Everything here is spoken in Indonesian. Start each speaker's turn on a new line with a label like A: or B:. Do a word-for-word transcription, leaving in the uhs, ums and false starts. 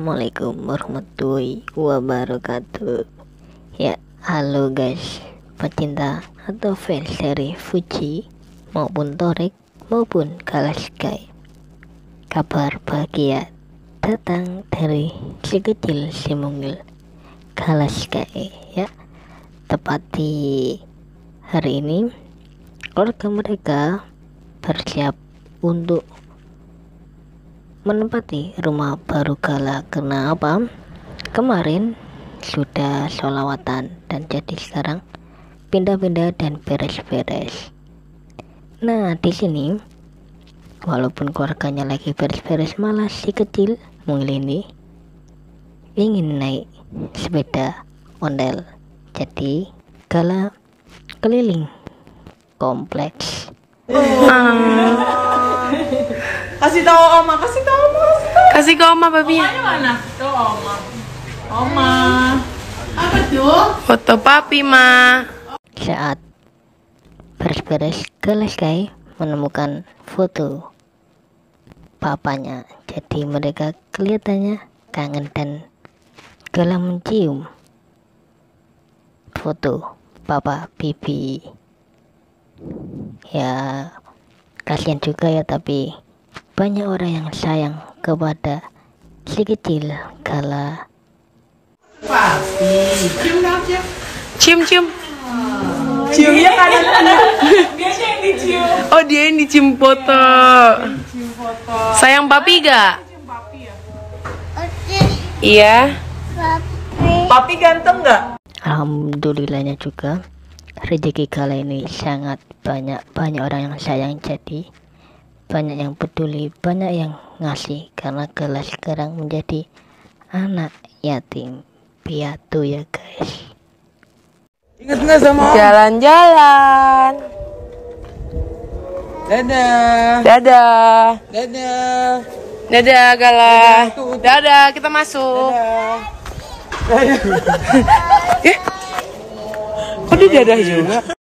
A: Assalamualaikum warahmatullahi wabarakatuh. Ya, halo guys, pecinta atau fans dari Fuji maupun Torek maupun Kalaskai. Kabar bahagia datang dari si kecil si mungil Kalaskai. Ya, tepat di hari ini keluarga mereka bersiap untuk menempati rumah baru Gala. Karena apa? Kemarin sudah sholawatan dan jadi sekarang pindah-pindah dan beres-beres. Nah, di sini walaupun keluarganya lagi beres-beres, malah si kecil mungil ini ingin naik sepeda ondel. Jadi Gala keliling kompleks.
B: Kasih tahu oma, kasih tahu oma, kasih tahu.
C: Kasih ke oma babinya.
B: Omanya mana? Tuh oma. Oma. Apa tuh?
C: Foto papi, Ma.
A: Saat beres-beres, Kalaskai menemukan foto papanya. Jadi mereka kelihatannya kangen dan Gala mencium foto papa bibi. Ya, kasihan juga ya, tapi banyak orang yang sayang kepada si kecil Gala.
B: Papi. Cium dong, cium.
C: Cium, cium.
B: Ciumnya kanan kanan. Biasanya yang dicium.
C: Oh, dia yang dicium foto.
B: Cium foto.
C: Sayang papi gak?
B: Cium papi ya.
C: Iya.
B: Papi ganteng nggak?
A: Alhamdulillahnya juga rezeki Gala ini sangat banyak banyak orang yang sayang, jadi banyak yang peduli, banyak yang ngasih. Karena Gala sekarang menjadi anak yatim piatu ya guys.
B: Ingat nggak sama om?
C: Jalan-jalan.
B: Dadah.
C: Dadah.
B: Dadah.
C: Dadah, Gala. Dadah, kita masuk.
B: Dadah.
C: Eh, kok dia dadah juga?